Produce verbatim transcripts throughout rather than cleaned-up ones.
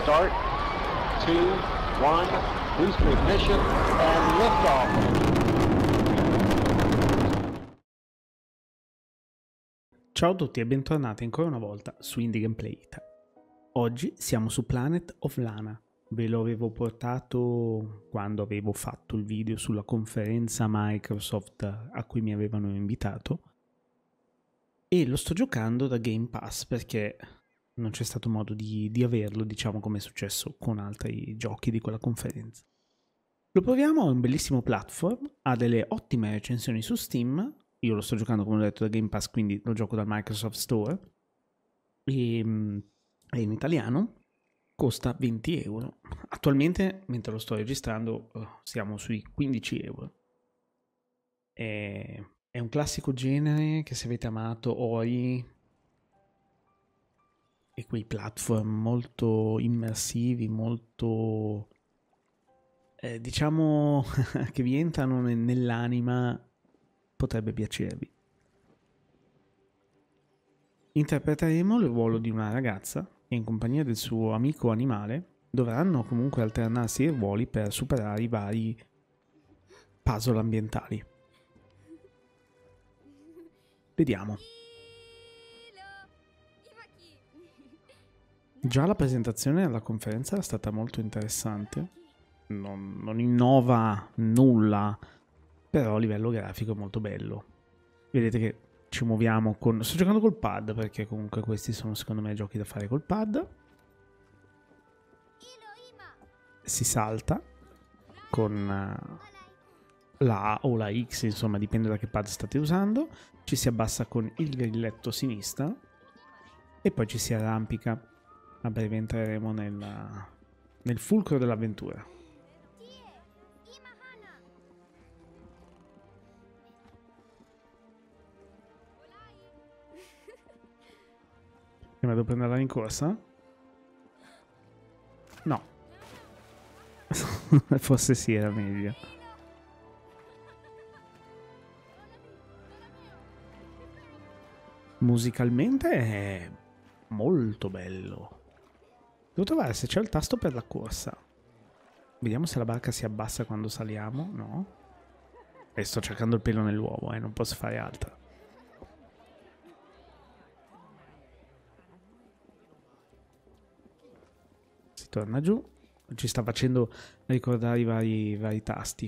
Start, two, one, booster ignition, and liftoff. Ciao a tutti e bentornati ancora una volta su Indie Gameplay Italia. Oggi siamo su Planet of Lana. Ve lo avevo portato quando avevo fatto il video sulla conferenza Microsoft a cui mi avevano invitato e lo sto giocando da Game Pass perché non c'è stato modo di, di averlo, diciamo, come è successo con altri giochi di quella conferenza. Lo proviamo, è un bellissimo platform, ha delle ottime recensioni su Steam. Io lo sto giocando, come ho detto, da Game Pass, quindi lo gioco dal Microsoft Store e è in italiano, costa venti euro. Attualmente, mentre lo sto registrando, siamo sui quindici euro. È, è un classico genere che, se avete amato Ori e quei platform molto immersivi, molto eh, diciamo che vi entrano nell'anima, potrebbe piacervi. Interpreteremo il ruolo di una ragazza che, in compagnia del suo amico animale, dovranno comunque alternarsi i ruoli per superare i vari puzzle ambientali. Vediamo. Già la presentazione alla conferenza era stata molto interessante. Non, non innova nulla, però a livello grafico è molto bello. Vedete che ci muoviamo con... Sto giocando col pad perché comunque questi sono secondo me giochi da fare col pad. Si salta con la A o la X, insomma dipende da che pad state usando. Ci si abbassa con il grilletto a sinistra e poi ci si arrampica. A breve entreremo nel, nel fulcro dell'avventura. E vado a prenderla in corsa? No. Forse sì, era meglio. Musicalmente è molto bello. Devo trovare se c'è il tasto per la corsa. Vediamo se la barca si abbassa quando saliamo. No. E sto cercando il pelo nell'uovo, eh, non posso fare altro. Si torna giù. Ci sta facendo ricordare i vari, i vari tasti.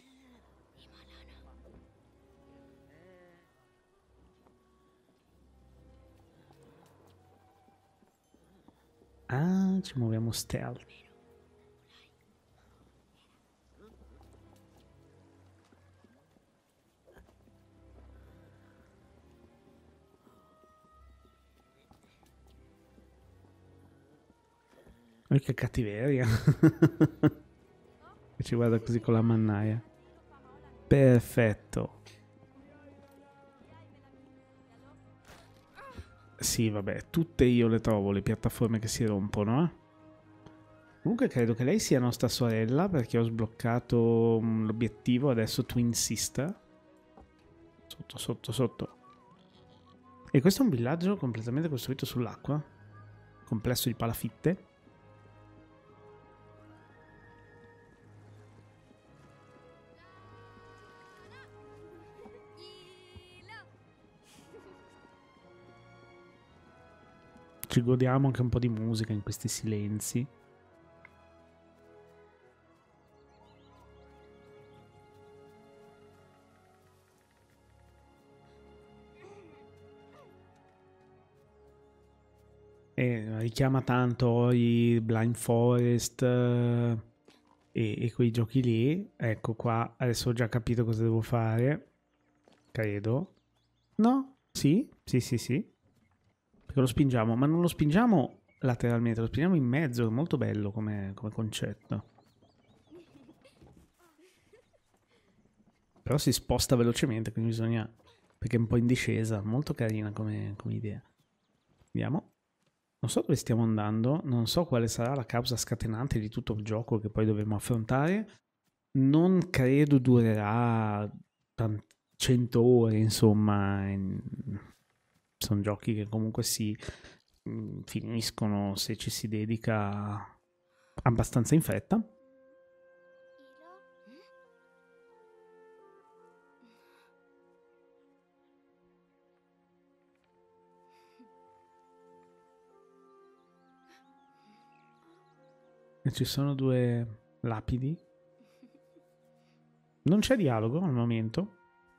Ah, ci muoviamo stealth. Oh, che cattiveria. E ci guarda così con la mannaia. Perfetto. Sì, vabbè, tutte io le trovo le piattaforme che si rompono, eh? Comunque credo che lei sia nostra sorella perché ho sbloccato um, l'obiettivo, adesso Twin Sister. Sotto, sotto, sotto. E questo è un villaggio completamente costruito sull'acqua. Complesso di palafitte. Ci godiamo anche un po' di musica in questi silenzi. E richiama tanto i Blind Forest eh, e, e quei giochi lì. Ecco qua, adesso ho già capito cosa devo fare. Credo. No? Sì? Sì, sì, sì. Perché lo spingiamo, ma non lo spingiamo lateralmente, lo spingiamo in mezzo, è molto bello come, come concetto. Però si sposta velocemente, quindi bisogna... perché è un po' in discesa, molto carina come, come idea. Vediamo. Non so dove stiamo andando, non so quale sarà la causa scatenante di tutto il gioco che poi dovremo affrontare. Non credo durerà cento ore, insomma. In... sono giochi che comunque si mh, finiscono se ci si dedica abbastanza in fretta. E ci sono due lapidi. Non c'è dialogo al momento.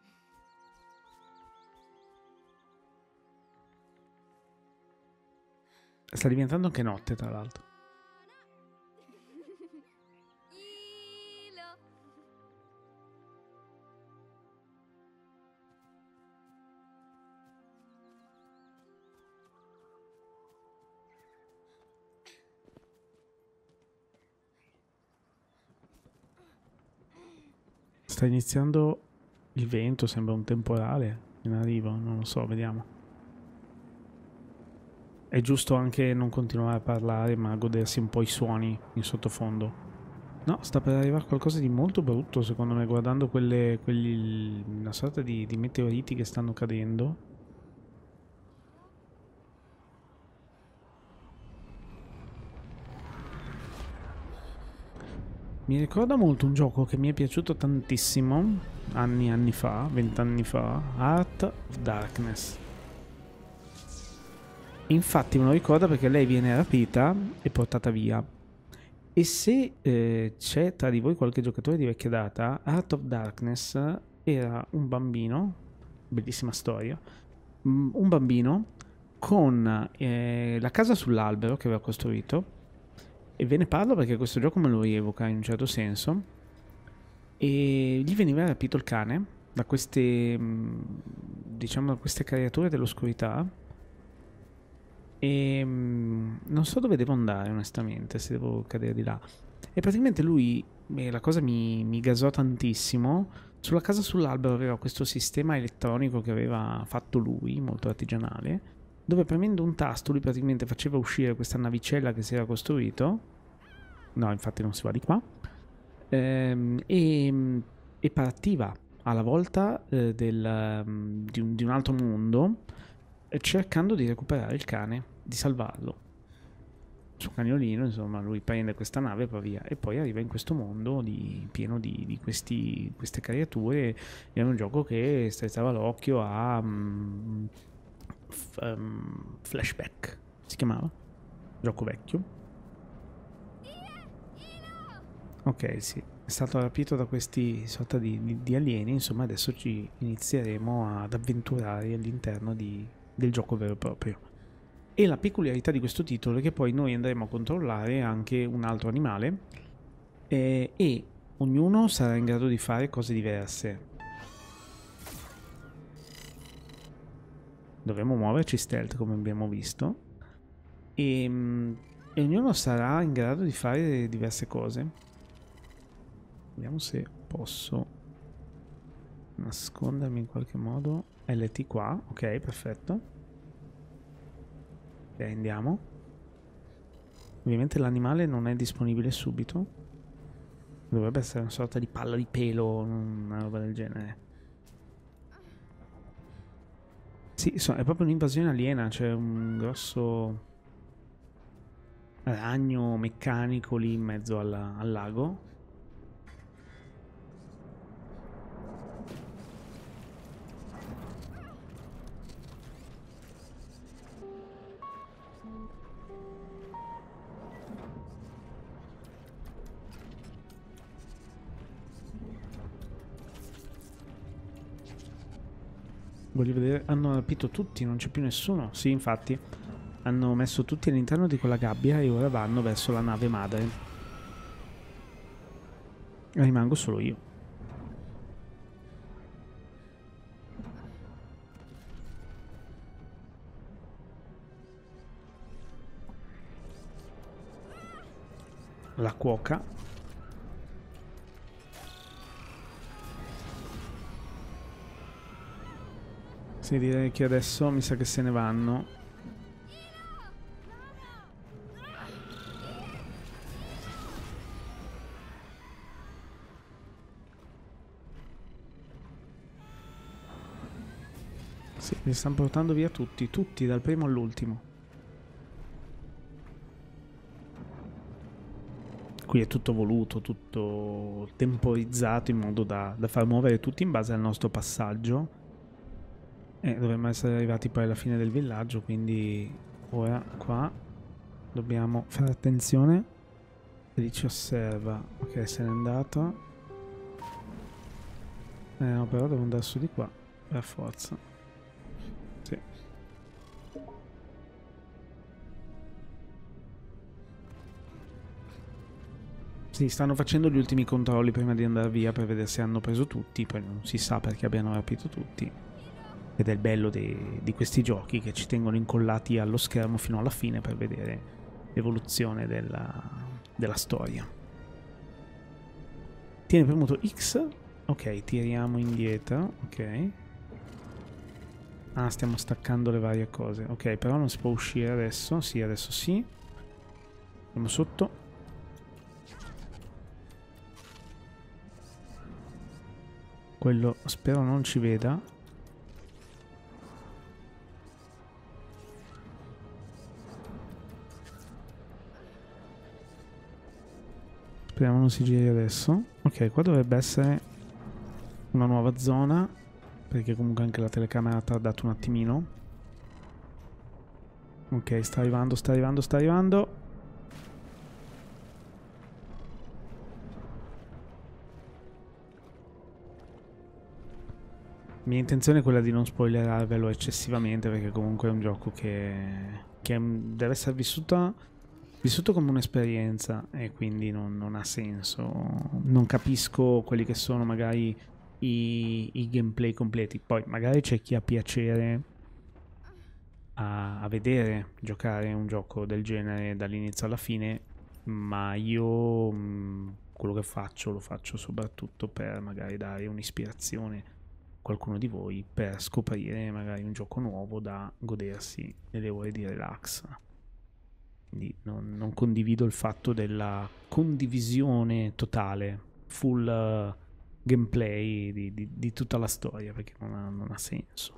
Sta diventando anche notte, tra l'altro. Sta iniziando il vento, sembra un temporale in arrivo, non lo so, vediamo. È giusto anche non continuare a parlare, ma godersi un po' i suoni in sottofondo. No, sta per arrivare qualcosa di molto brutto, secondo me, guardando quelle, quelli, una sorta di, di meteoriti che stanno cadendo. Mi ricorda molto un gioco che mi è piaciuto tantissimo, anni e anni fa, vent'anni fa, Heart of Darkness. Infatti me lo ricorda perché lei viene rapita e portata via. E se eh, c'è tra di voi qualche giocatore di vecchia data, Heart of Darkness era un bambino, bellissima storia, un bambino con eh, la casa sull'albero che aveva costruito. E ve ne parlo perché questo gioco me lo rievoca in un certo senso. E gli veniva rapito il cane da queste, diciamo, da queste creature dell'oscurità. E non so dove devo andare, onestamente, se devo cadere di là. E praticamente lui, beh, la cosa mi, mi gasò tantissimo. Sulla casa sull'albero aveva questo sistema elettronico che aveva fatto lui, molto artigianale, dove premendo un tasto lui praticamente faceva uscire questa navicella che si era costruito. No, infatti non si va di qua. Ehm, e, e partiva alla volta eh, del, um, di, un, di un altro mondo, eh, cercando di recuperare il cane, di salvarlo. Su cagnolino, insomma, lui prende questa nave e va via. E poi arriva in questo mondo di, pieno di, di questi, queste creature. È un gioco che strizzava l'occhio a... Um, Um, Flashback si chiamava, gioco vecchio. Ok, sì, è stato rapito da questi sorta di, di, di alieni. Insomma, adesso ci inizieremo ad avventurare all'interno di, del gioco vero e proprio. E la peculiarità di questo titolo è che poi noi andremo a controllare anche un altro animale eh, e ognuno sarà in grado di fare cose diverse. Dovremo muoverci stealth, come abbiamo visto, e, e ognuno sarà in grado di fare diverse cose. Vediamo se posso nascondermi in qualche modo. L T qua, ok, perfetto. Ok, andiamo. Ovviamente l'animale non è disponibile subito. Dovrebbe essere una sorta di palla di pelo, una roba del genere. Sì, è proprio un'invasione aliena, c'è un grosso ragno meccanico lì in mezzo alla, al lago. Voglio vedere, hanno rapito tutti, non c'è più nessuno. Sì, infatti, hanno messo tutti all'interno di quella gabbia e ora vanno verso la nave madre. Rimango solo io. La cuoca. Sì, direi che adesso mi sa che se ne vanno. Sì, li stanno portando via tutti, tutti, dal primo all'ultimo. Qui è tutto voluto, tutto temporizzato in modo da, da far muovere tutti in base al nostro passaggio. E dovremmo essere arrivati poi alla fine del villaggio, quindi ora qua dobbiamo fare attenzione. Lì ci osserva. Ok, se n'è andato. Eh no, però devo andare su di qua, per forza. Sì. Sì, stanno facendo gli ultimi controlli prima di andare via per vedere se hanno preso tutti, poi non si sa perché abbiano rapito tutti. Ed è il bello de- di questi giochi che ci tengono incollati allo schermo fino alla fine per vedere l'evoluzione della, della storia. Tieni premuto X. Ok, tiriamo indietro. Ok. Ah, stiamo staccando le varie cose. Ok, però non si può uscire adesso. Sì, adesso sì. Andiamo sotto. Quello spero non ci veda. Speriamo non si giri adesso. Ok, qua dovrebbe essere una nuova zona, perché comunque anche la telecamera ha tardato un attimino. Ok, sta arrivando, sta arrivando, sta arrivando. Mia intenzione è quella di non spoilerarvelo eccessivamente, perché comunque è un gioco che, che deve essere vissuto, vissuto come un'esperienza e quindi non, non ha senso. Non capisco quelli che sono magari i, i gameplay completi. Poi magari c'è chi ha piacere a, a vedere giocare un gioco del genere dall'inizio alla fine, ma io mh, quello che faccio lo faccio soprattutto per magari dare un'ispirazione qualcuno di voi per scoprire magari un gioco nuovo da godersi nelle ore di relax. Quindi non, non condivido il fatto della condivisione totale, full uh, gameplay di, di, di tutta la storia, perché non ha, non ha senso.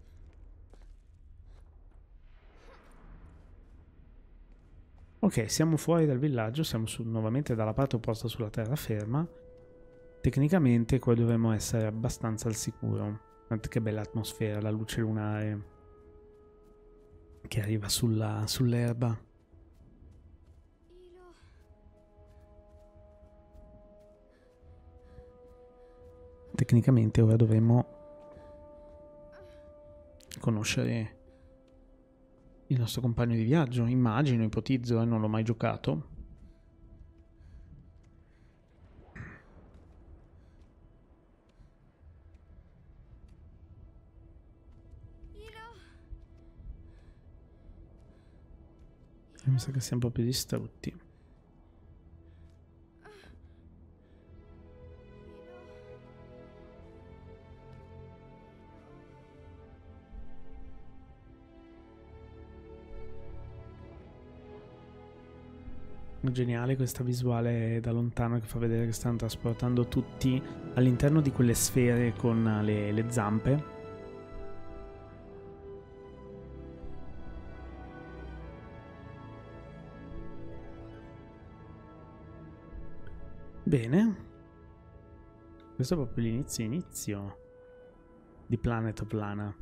Ok, siamo fuori dal villaggio, siamo su, nuovamente dalla parte opposta sulla terraferma. Tecnicamente qua dovremmo essere abbastanza al sicuro. Guardate che bella atmosfera, la luce lunare che arriva sulla, sull'erba. Tecnicamente ora dovremmo conoscere il nostro compagno di viaggio. Immagino, ipotizzo, e non l'ho mai giocato. Mi sa che siamo proprio distrutti. Geniale questa visuale da lontano che fa vedere che stanno trasportando tutti all'interno di quelle sfere con le, le zampe. Bene, questo è proprio l'inizio inizio di Planet of Lana.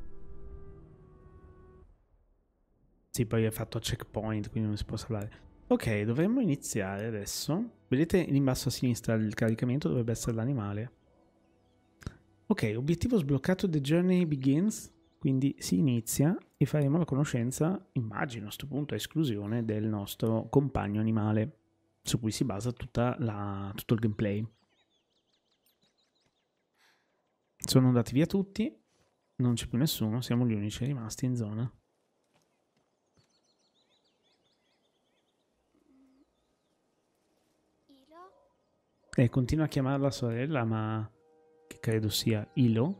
Sì, poi è fatto a checkpoint, quindi non si può salvare. Ok, dovremmo iniziare adesso. Vedete in basso a sinistra il caricamento dovrebbe essere l'animale. Ok, obiettivo sbloccato, The Journey Begins. Quindi si inizia e faremo la conoscenza, immagino a questo punto a esclusione, del nostro compagno animale, su cui si basa tutta la, tutto il gameplay. Sono andati via tutti, non c'è più nessuno, siamo gli unici rimasti in zona. E continua a chiamarla sorella, ma che credo sia Ilo.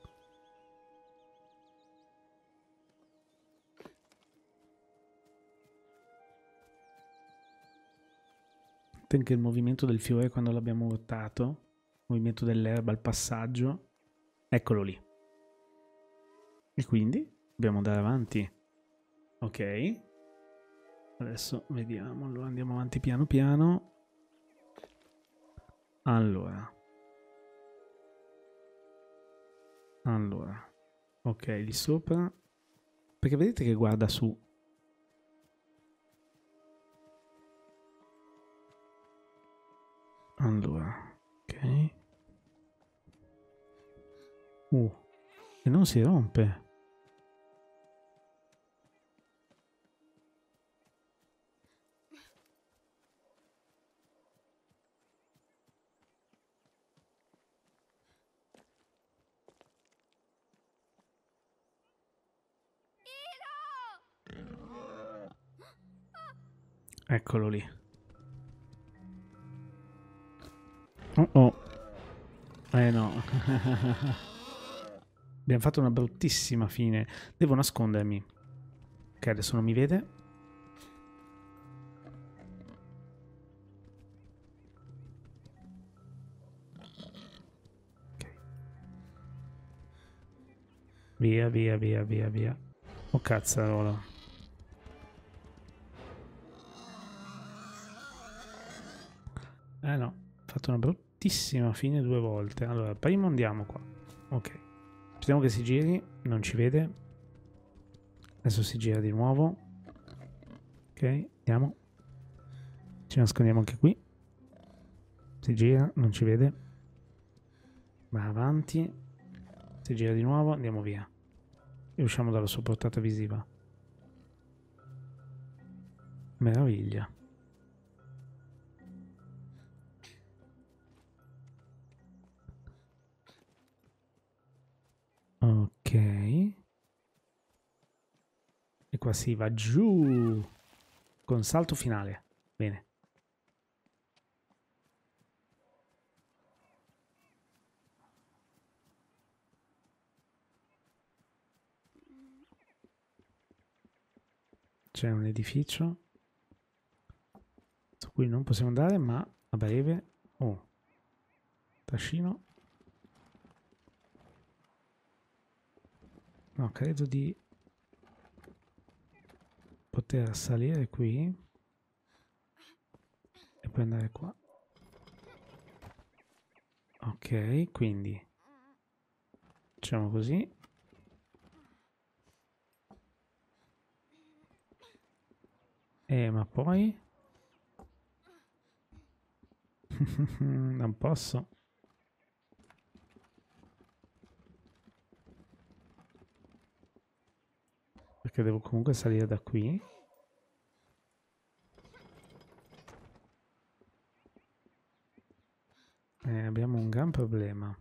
Anche il movimento del fiore quando l'abbiamo urtato, il movimento dell'erba al passaggio, eccolo lì. E quindi dobbiamo andare avanti. Ok, adesso vediamo, allora andiamo avanti piano piano. Allora. Allora. Ok, lì sopra. Perché vedete che guarda su. Allora. Ok. Uh. E non si rompe. Eccolo lì. Oh oh. Eh no. Abbiamo fatto una bruttissima fine. Devo nascondermi. Ok, adesso non mi vede. Ok. Via, via, via, via, via. Oh cazzarola. Eh no, ho fatto una bruttissima fine due volte. Allora, prima andiamo qua. Ok. Speriamo che si giri, non ci vede. Adesso si gira di nuovo. Ok, andiamo. Ci nascondiamo anche qui. Si gira, non ci vede. Va avanti. Si gira di nuovo, andiamo via. E usciamo dalla sua portata visiva. Meraviglia. Ok. E qua si va giù. Con salto finale. Bene. C'è un edificio su cui non possiamo andare, ma a breve... Oh. Trascino. No, credo di poter salire qui e poi andare qua. Ok, quindi facciamo così. Eh, ma poi non posso. Perché devo comunque salire da qui. Eh, abbiamo un gran problema.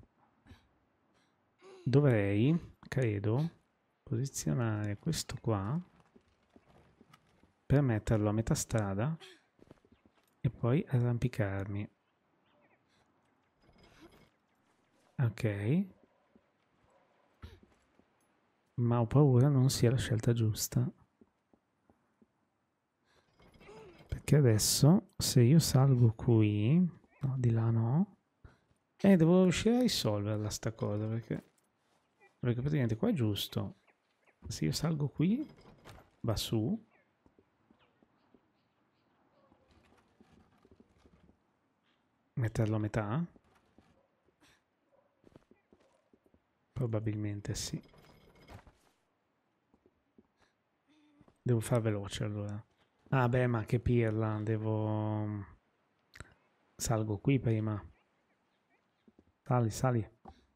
Dovrei, credo, posizionare questo qua per metterlo a metà strada e poi arrampicarmi. Ok. Ma ho paura non sia la scelta giusta. Perché adesso, se io salgo qui... No, di là no. Eh, devo riuscire a risolverla sta cosa, perché... Perché praticamente qua è giusto. Se io salgo qui, va su. Metterlo a metà? Probabilmente sì. Devo far veloce allora. Ah beh, ma che pirla, devo... Salgo qui prima. Sali, sali.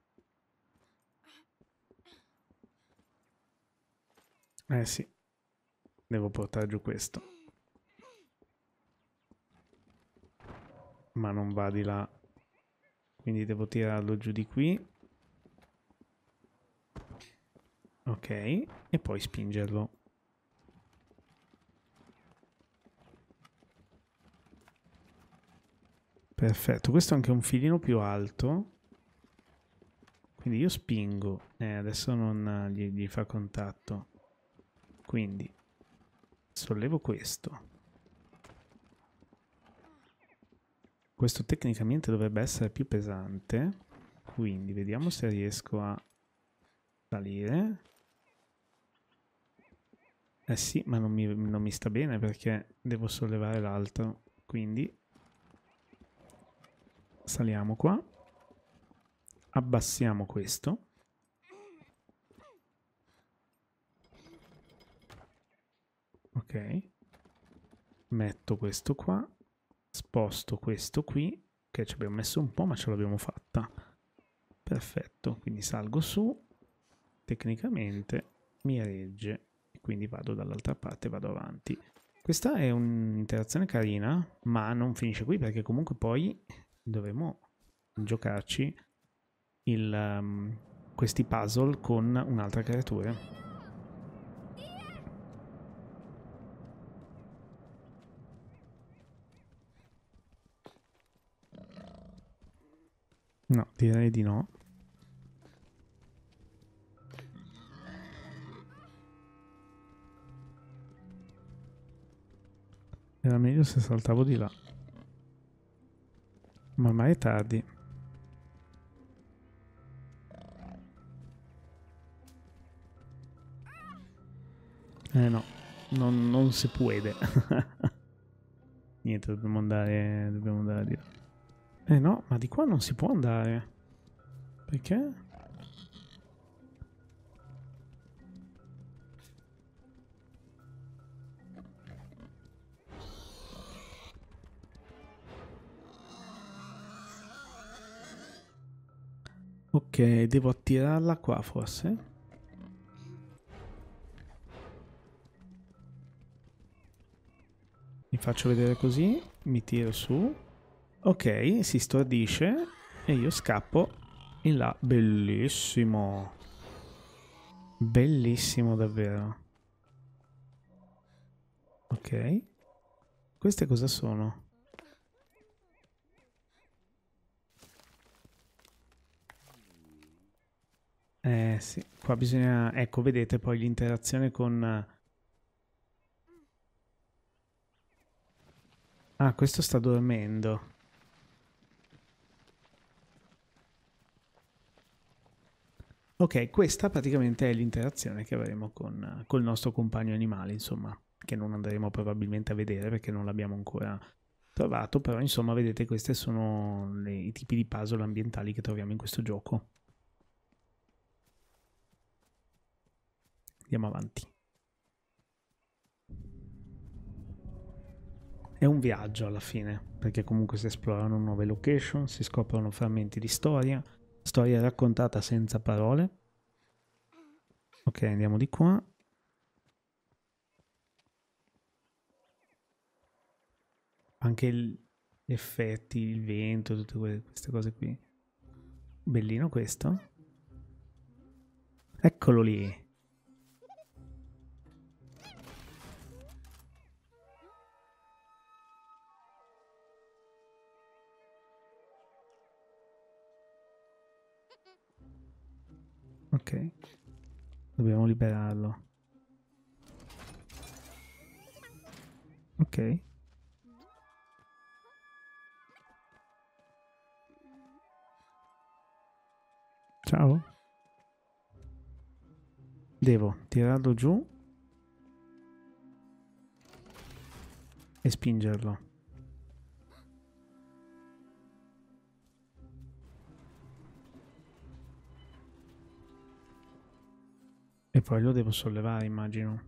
Eh sì. Devo portare giù questo. Ma non va di là. Quindi devo tirarlo giù di qui. Ok. E poi spingerlo. Perfetto. Questo è anche un filino più alto. Quindi io spingo. Eh, adesso non gli, gli fa contatto. Quindi sollevo questo. Questo tecnicamente dovrebbe essere più pesante. Quindi vediamo se riesco a salire. Eh sì, ma non mi, non mi sta bene perché devo sollevare l'altro. Quindi Saliamo qua. Abbassiamo questo. Ok. Metto questo qua. Sposto questo qui. Che ci abbiamo messo un po', ma ce l'abbiamo fatta. Perfetto. Quindi salgo su. Tecnicamente mi regge. E quindi vado dall'altra parte e vado avanti. Questa è un'interazione carina, ma non finisce qui perché comunque poi dovremo giocarci il, um, questi puzzle con un'altra creatura. No, direi di no. Era meglio se saltavo di là. Ma ormai è tardi. Eh no, non, non si può. Niente, dobbiamo andare, dobbiamo andare di là. Eh no, ma di qua non si può andare. Perché? Ok, devo attirarla qua forse? Mi faccio vedere così, mi tiro su. Ok, si stordisce e io scappo in là. Bellissimo. Bellissimo davvero. Ok. Queste cosa sono? Eh sì, qua bisogna... Ecco, vedete poi l'interazione con... Ah, questo sta dormendo. Ok, questa praticamente è l'interazione che avremo con col nostro compagno animale, insomma, che non andremo probabilmente a vedere perché non l'abbiamo ancora trovato, però insomma, vedete, questi sono le, i tipi di puzzle ambientali che troviamo in questo gioco. Andiamo avanti. È un viaggio alla fine, perché comunque si esplorano nuove location, si scoprono frammenti di storia, storia raccontata senza parole. Ok, andiamo di qua. Anche gli effetti, il vento, tutte queste cose qui. Bellino questo. Eccolo lì. Ok. Dobbiamo liberarlo. Ok. Ciao. Devo tirarlo giù e spingerlo. E poi lo devo sollevare, immagino.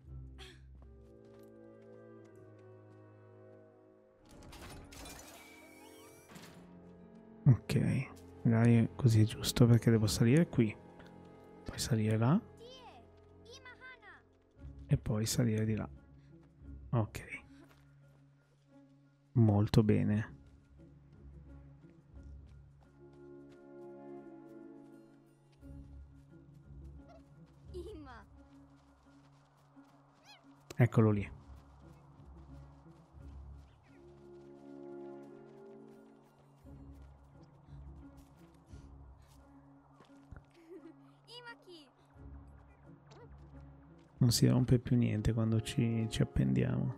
Ok, magari così è giusto perché devo salire qui, poi salire là e poi salire di là. Ok, molto bene. Eccolo lì. Non si rompe più niente quando ci, ci appendiamo.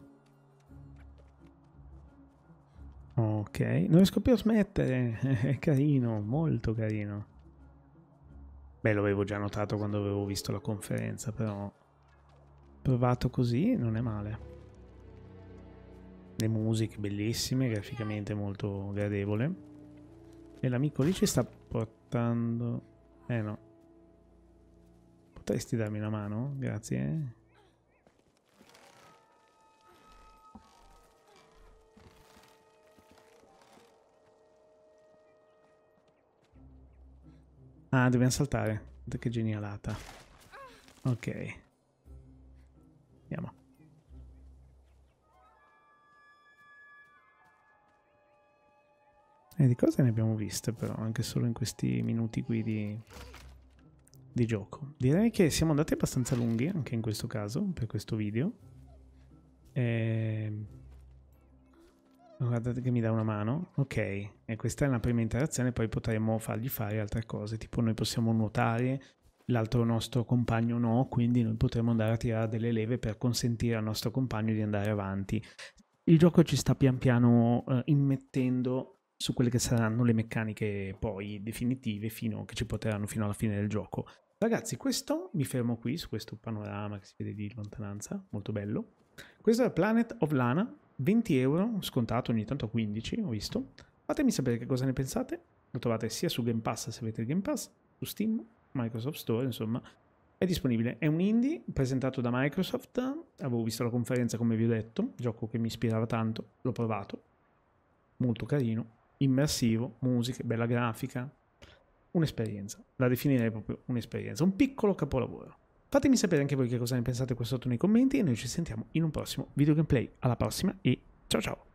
Ok, non riesco più a smettere. È carino, molto carino. Beh, lo avevo già notato quando avevo visto la conferenza, però provato così non è male. Le musiche bellissime, graficamente molto gradevole. E l'amico lì ci sta portando... Eh no. Potresti darmi una mano? Grazie. Eh? Ah, dobbiamo saltare. Che genialata. Ok. Andiamo. E di cose ne abbiamo viste però, anche solo in questi minuti qui di, di gioco. Direi che siamo andati abbastanza lunghi anche in questo caso, per questo video. E... guardate che mi dà una mano. Ok, e questa è la prima interazione, poi potremo fargli fare altre cose, tipo noi possiamo nuotare, l'altro nostro compagno no, quindi noi potremo andare a tirare delle leve per consentire al nostro compagno di andare avanti. Il gioco ci sta pian piano uh, immettendo su quelle che saranno le meccaniche poi definitive fino, che ci porteranno fino alla fine del gioco. Ragazzi, questo mi fermo qui su questo panorama che si vede di lontananza, molto bello. Questo è Planet of Lana, venti euro, scontato ogni tanto a quindici, ho visto. Fatemi sapere che cosa ne pensate, lo trovate sia su Game Pass se avete il Game Pass, su Steam, Microsoft Store, insomma, è disponibile. È un indie presentato da Microsoft, avevo visto la conferenza come vi ho detto, gioco che mi ispirava tanto, l'ho provato, molto carino, immersivo, musiche, bella grafica, un'esperienza, la definirei proprio un'esperienza, un piccolo capolavoro. Fatemi sapere anche voi che cosa ne pensate qua sotto nei commenti e noi ci sentiamo in un prossimo video gameplay. Alla prossima e ciao ciao!